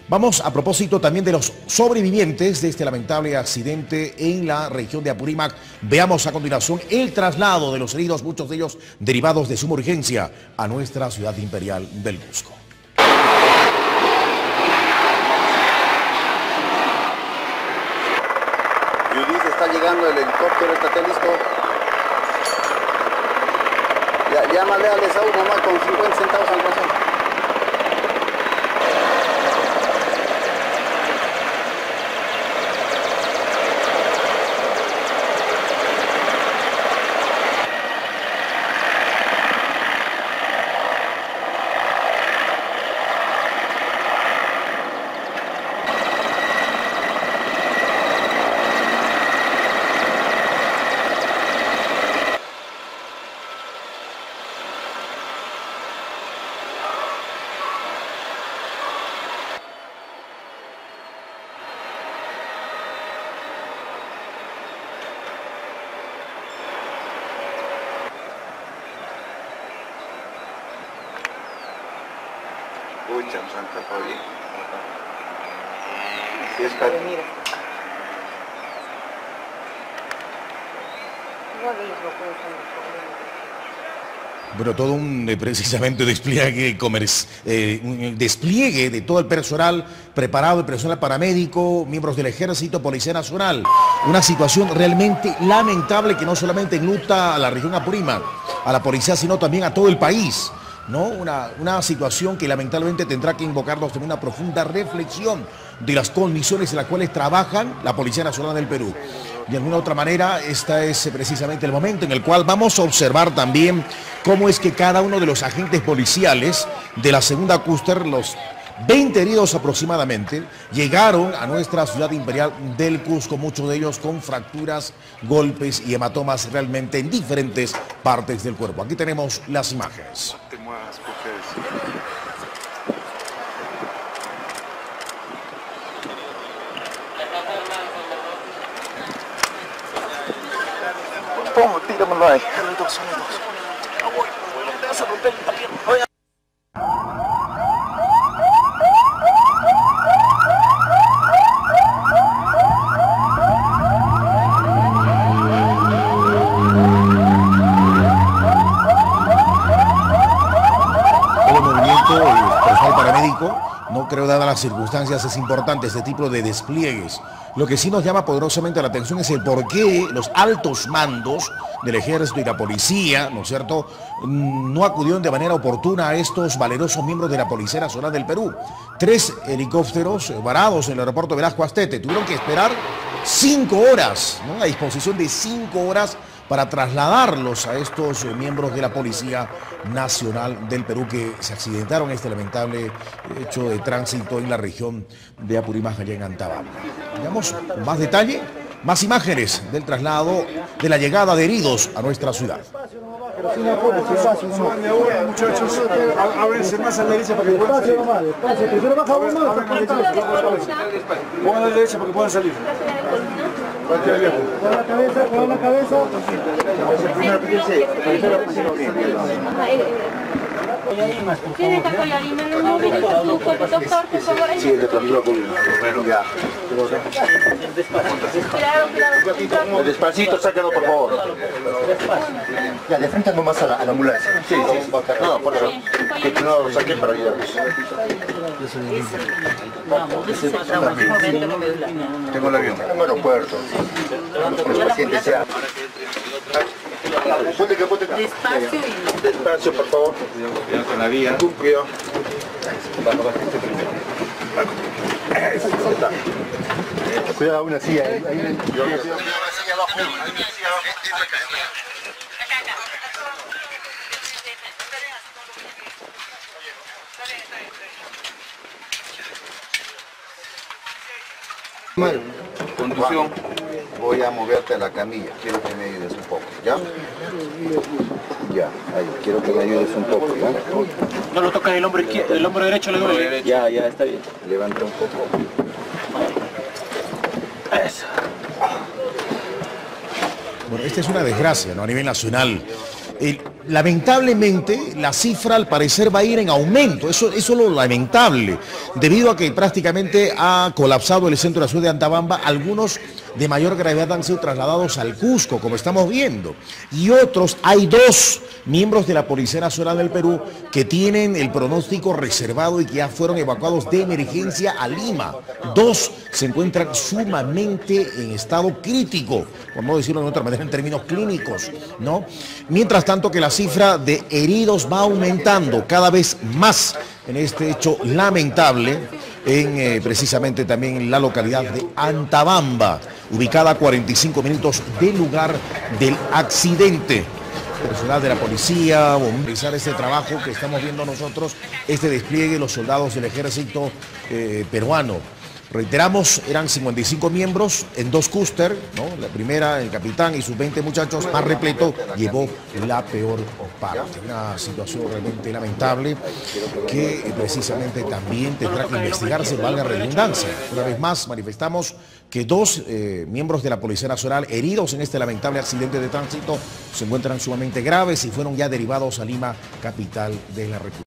Vamos a propósito también de los sobrevivientes de este lamentable accidente en la región de Apurímac. Veamos a continuación el traslado de los heridos, muchos de ellos derivados de suma urgencia, a nuestra ciudad imperial del Cusco. Judith, está llegando el helicóptero, ¿está listo? Ya, llámale al Esaú nomás con 50 centavos al razón. Pucha, Santa Fabi. Sí, es para... Bueno, todo un precisamente un despliegue de todo el personal preparado, el personal paramédico, miembros del Ejército, Policía Nacional. Una situación realmente lamentable que no solamente enluta a la región Apurímac, a la policía, sino también a todo el país, ¿no? Una situación que lamentablemente tendrá que invocarnos en una profunda reflexión de las condiciones en las cuales trabajan la Policía Nacional del Perú. De alguna otra manera, este es precisamente el momento en el cual vamos a observar también cómo es que cada uno de los agentes policiales de la segunda clúster, los 20 heridos aproximadamente, llegaron a nuestra ciudad imperial del Cusco, muchos de ellos con fracturas, golpes y hematomas realmente en diferentes partes del cuerpo. Aquí tenemos las imágenes. Tíramelo ahí. Todo movimiento, el personal paramédico, no creo, dadas las circunstancias, es importante este tipo de despliegues. Lo que sí nos llama poderosamente la atención es el por qué los altos mandos del Ejército y la Policía, ¿no es cierto?, no acudieron de manera oportuna a estos valerosos miembros de la Policía Nacional del Perú. 3 helicópteros varados en el aeropuerto Velasco Astete. Tuvieron que esperar 5 horas, ¿no?, a disposición de 5 horas para trasladarlos a estos miembros de la Policía Nacional del Perú que se accidentaron en este lamentable hecho de tránsito en la región de Apurímac, allá en Antabá. Veamos con más detalle, más imágenes del traslado, de la llegada de heridos a nuestra ciudad. Muchachos, ábrense más a la derecha para que puedan salir. Pongan a la derecha para que puedan salir. Con la cabeza. ¿Tiene que apoyar y me lo mueve doctor, por favor? Sí, de tranquilo con ya. Claro. Despacito, sáquenlo, por favor. Ya, de frente nomás a la ambulancia. Sí. No, por eso. Que no lo saquen para ayudarnos. Tengo el avión. En el aeropuerto. Los pacientes sean. Despacio y... Despacio, por favor. Cuidado con la vía. Cuidado. Cuidado, una silla. Conducción. Voy a moverte a la camilla, quiero que me ayudes un poco, ¿ya? Ya, ahí, quiero que me ayudes un poco, ¿ya? No lo toca el hombro izquierdo, el hombro derecho le duele. Ya, está bien. Levanta un poco. Eso. Bueno, esta es una desgracia, ¿no?, a nivel nacional. Lamentablemente, la cifra al parecer va a ir en aumento, eso es lo lamentable, debido a que prácticamente ha colapsado el centro de la ciudad de Antabamba. Algunos de mayor gravedad han sido trasladados al Cusco, como estamos viendo, y otros, hay 2 miembros de la Policía Nacional del Perú que tienen el pronóstico reservado y que ya fueron evacuados de emergencia a Lima. 2 se encuentran sumamente en estado crítico, por no decirlo de otra manera en términos clínicos, ¿no? Mientras tanto que la cifra de heridos va aumentando cada vez más en este hecho lamentable en precisamente también en la localidad de Antabamba, ubicada a 45 minutos del lugar del accidente. Personal de la policía, realizar este trabajo que estamos viendo nosotros, este despliegue de los soldados del ejército peruano. Reiteramos, eran 55 miembros en 2 cúster, ¿no? La primera, el capitán y sus 20 muchachos, más repleto, llevó la peor parte. Una situación realmente lamentable que precisamente también tendrá que investigarse, valga la redundancia. Una vez más, manifestamos que 2 miembros de la Policía Nacional heridos en este lamentable accidente de tránsito se encuentran sumamente graves y fueron ya derivados a Lima, capital de la República.